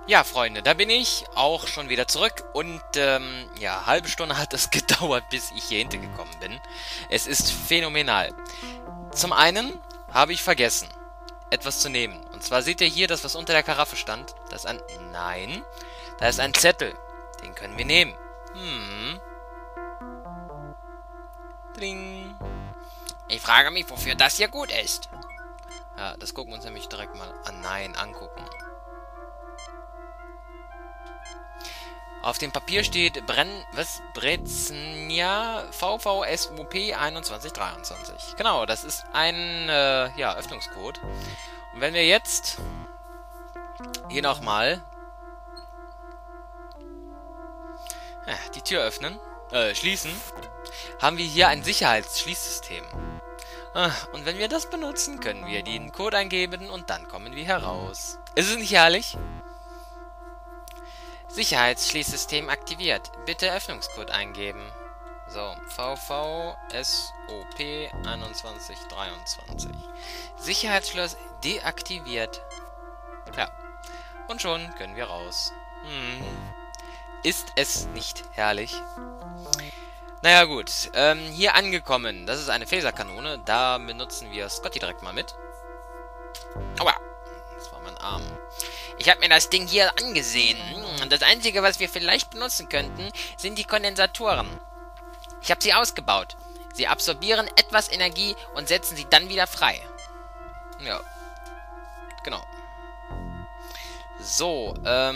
Ja, Freunde, da bin ich auch schon wieder zurück und ja, halbe Stunde hat es gedauert, bis ich hier hintergekommen bin. Es ist phänomenal. Zum einen habe ich vergessen, etwas zu nehmen. Und zwar seht ihr hier das, was unter der Karaffe stand. Das ist ein... Nein, da ist ein Zettel. Den können wir nehmen. Ding. Ich frage mich, wofür das hier gut ist. Ja, das gucken wir uns nämlich direkt mal an. Nein, angucken. Auf dem Papier steht Breznia VVSUP 2123. Genau, das ist ein ja, Öffnungscode. Und wenn wir jetzt hier nochmal die Tür öffnen, schließen, haben wir hier ein Sicherheitsschließsystem. Und wenn wir das benutzen, können wir den Code eingeben und dann kommen wir heraus. Ist es nicht herrlich? Sicherheitsschließsystem aktiviert. Bitte Öffnungscode eingeben. So, VVSOP 2123. Sicherheitsschloss deaktiviert. Ja, und schon können wir raus. Ist es nicht herrlich? Naja gut, hier angekommen. Das ist eine Phaserkanone. Da benutzen wir Scotty direkt mal mit. Aua, das war mein Arm. Ich habe mir das Ding hier angesehen. Und das Einzige, was wir vielleicht benutzen könnten, sind die Kondensatoren. Ich habe sie ausgebaut. Sie absorbieren etwas Energie und setzen sie dann wieder frei. Ja, genau. So,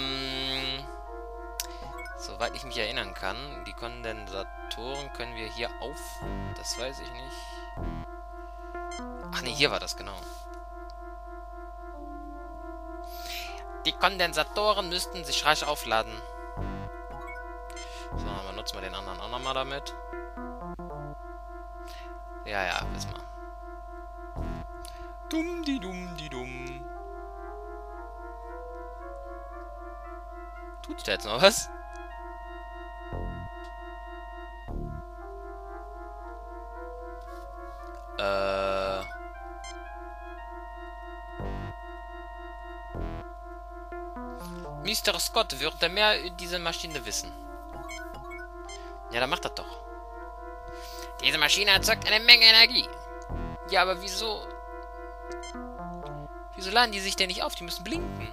soweit ich mich erinnern kann, die Kondensatoren können wir hier auf... Das weiß ich nicht. Ach nee, hier war das, genau. Die Kondensatoren müssten sich rasch aufladen. So, dann benutzen wir den anderen auch nochmal damit. Ja, ja, wissen wir. Dumm, die dumm, die dumm. Tut da jetzt noch was? Mr. Scott würde mehr über diese Maschine wissen. Ja, dann macht das doch. Diese Maschine erzeugt eine Menge Energie. Ja, aber wieso... Wieso laden die sich denn nicht auf? Die müssen blinken.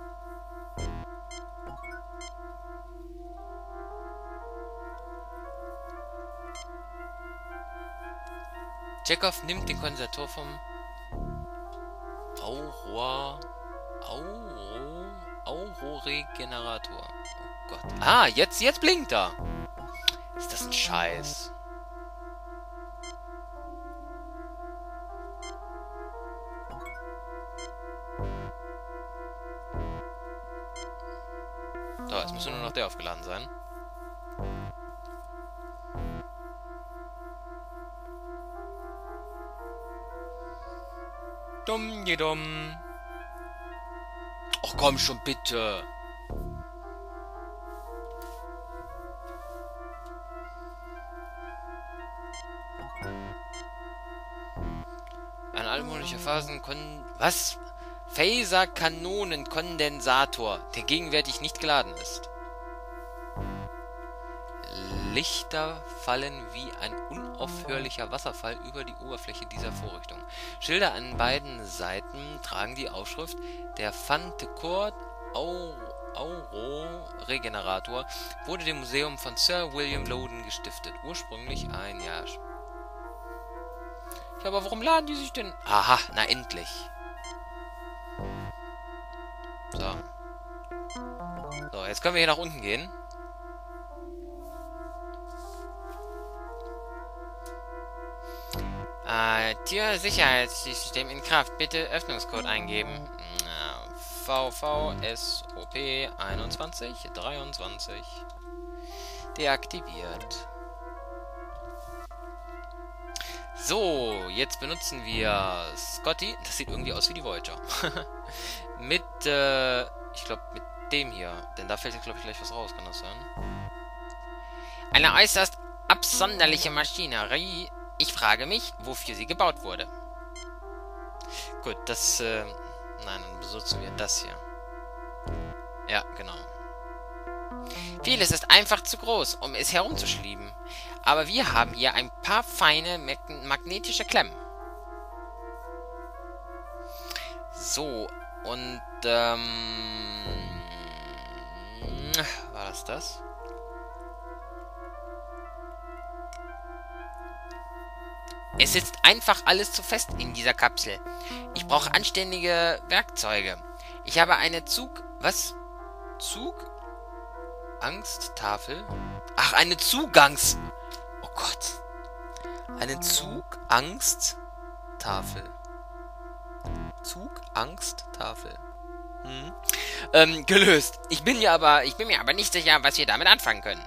Chekhov nimmt den Kondensator vom Auroregenerator. Oh Gott. Ah, jetzt blinkt er. Ist das ein Scheiß? So, jetzt müsste nur noch der aufgeladen sein. Dumm, dumm. Ach komm schon, bitte. Ein allmonatlicher Was? Phaser-Kanonen-Kondensator, der gegenwärtig nicht geladen ist. Lichter fallen wie ein unaufhörlicher Wasserfall über die Oberfläche dieser Vorrichtung. Schilder an beiden Seiten tragen die Aufschrift: Der Fantecourt Auroregenerator wurde dem Museum von Sir William Loudon gestiftet. Ursprünglich ein Jahr. Ja, aber warum laden die sich denn... Aha, na endlich. So. So, jetzt können wir hier nach unten gehen. Tür-Sicherheitssystem in Kraft. Bitte Öffnungscode eingeben. VVSOP 2123. Deaktiviert. So, jetzt benutzen wir Scotty. Das sieht irgendwie aus wie die Voyager. Mit, ich glaube, mit dem hier. Denn da fällt jetzt, glaube ich, gleich was raus. Kann das sein? Eine äußerst absonderliche Maschinerie. Ich frage mich, wofür sie gebaut wurde. Gut, das, nein, dann benutzen wir das hier. Ja, genau. Vieles ist einfach zu groß, um es herumzuschieben. Aber wir haben hier ein paar feine magnetische Klemmen. So, und, war das das? Es sitzt einfach alles zu fest in dieser Kapsel. Ich brauche anständige Werkzeuge. Ich habe eine Zugangsttafel? Ach, eine Zugangs... Oh Gott. Eine Zugangsttafel. Zugangsttafel. Gelöst. Ich bin mir aber nicht sicher, was wir damit anfangen können.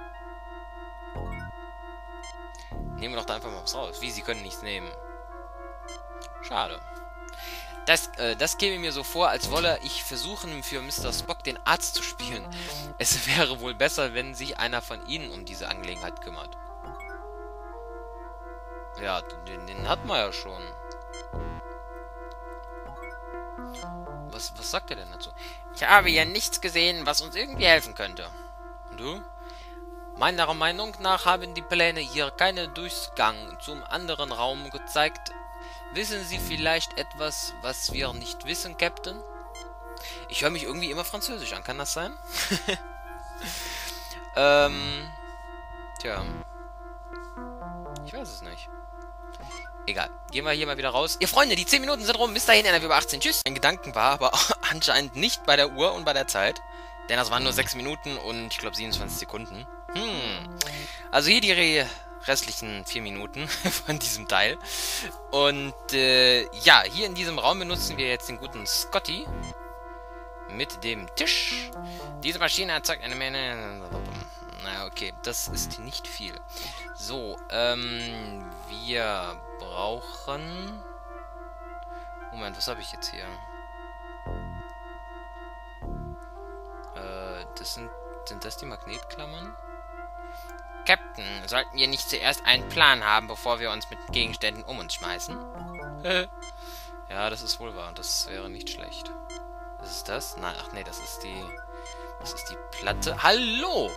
Nehmen wir doch da einfach mal was raus. Wie, sie können nichts nehmen. Schade. Das käme mir so vor, als wolle ich versuchen, für Mr. Spock den Arzt zu spielen. Es wäre wohl besser, wenn sich einer von Ihnen um diese Angelegenheit kümmert. Ja, den hat man ja schon. Was sagt er denn dazu? Ich habe hier nichts gesehen, was uns irgendwie helfen könnte. Und du? Meiner Meinung nach haben die Pläne hier keinen Durchgang zum anderen Raum gezeigt. Wissen Sie vielleicht etwas, was wir nicht wissen, Captain? Ich höre mich irgendwie immer französisch an, kann das sein? Tja. Ich weiß es nicht. Egal. Gehen wir hier mal wieder raus. Ihr Freunde, die 10 Minuten sind rum. Bis dahin, NRW über 18. Tschüss. Mein Gedanken war aber anscheinend nicht bei der Uhr und bei der Zeit. Denn das waren nur 6 Minuten und ich glaube 27 Sekunden. Also hier die restlichen 4 Minuten von diesem Teil. Und ja, hier in diesem Raum benutzen wir jetzt den guten Scotty. Mit dem Tisch. Diese Maschine erzeugt eine Menge... Na, okay, das ist nicht viel. So, wir brauchen... Moment, was habe ich jetzt hier? Sind das die Magnetklammern? Captain, sollten wir nicht zuerst einen Plan haben, bevor wir uns mit Gegenständen um uns schmeißen? Ja, das ist wohl wahr. Das wäre nicht schlecht. Was ist das? Nein, ach nee, das ist die Platte. Hallo!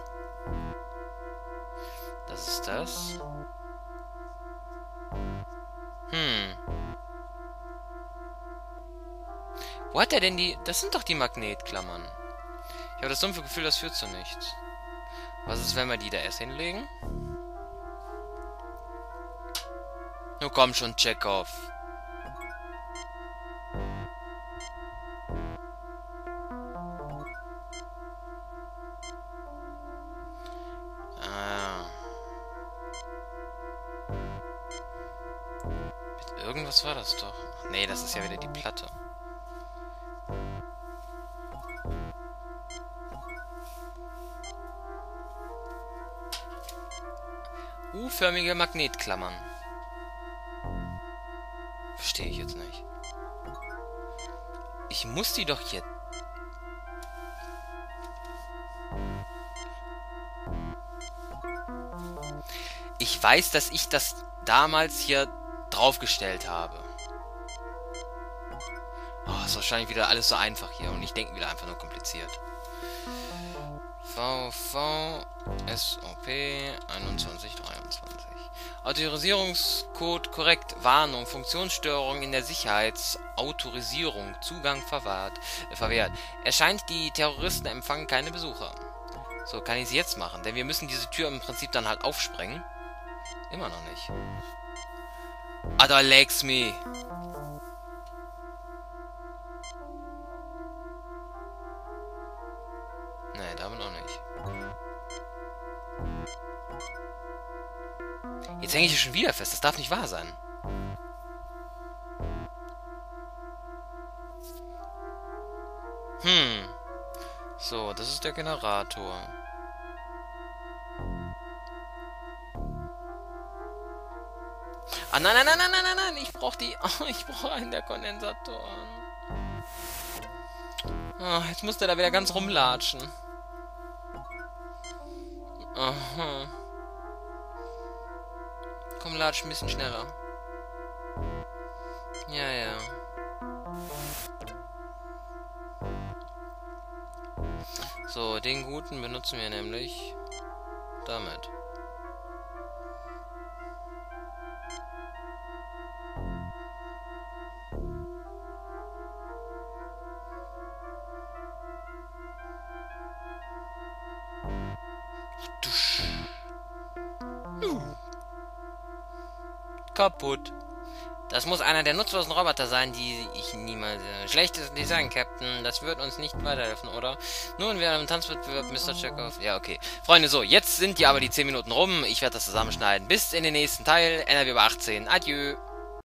Das ist das. Wo hat er denn die... Das sind doch die Magnetklammern. Ich habe das dumpfe Gefühl, das führt zu nichts. Was ist, wenn wir die da erst hinlegen? Nun komm schon, Chekhov. Irgendwas war das doch. Nee, das ist ja wieder die Platte. U-förmige Magnetklammern. Verstehe ich jetzt nicht. Ich muss die doch hier... Ich weiß, dass ich das damals hier draufgestellt habe. Oh, ist wahrscheinlich wieder alles so einfach hier und ich denke wieder einfach nur kompliziert. VV SOP 2123. Autorisierungscode korrekt. Warnung. Funktionsstörung in der Sicherheitsautorisierung. Zugang verwehrt. Erscheint, die Terroristen empfangen keine Besucher. So, kann ich es jetzt machen? Denn wir müssen diese Tür im Prinzip dann halt aufsprengen. Immer noch nicht. Other legs me. Nee, damit auch nicht. Jetzt hänge ich hier schon wieder fest. Das darf nicht wahr sein. So, das ist der Generator. Ah, nein, nein, nein, nein, nein, nein, nein. Ich brauche die... Oh, ich brauche einen der Kondensatoren. Oh, jetzt muss der da wieder ganz rumlatschen. Aha. Komm, latsch ein bisschen schneller. Ja, ja. So, den guten benutzen wir nämlich damit. Kaputt. Das muss einer der nutzlosen Roboter sein, die ich niemals... Schlechtes Design, Captain. Das wird uns nicht weiterhelfen, oder? Nun, wir haben einen Tanzwettbewerb, Mr. Chekhov. Ja, okay. Freunde, so, jetzt sind die aber die 10 Minuten rum. Ich werde das zusammenschneiden. Bis in den nächsten Teil. NRW über 18. Adieu.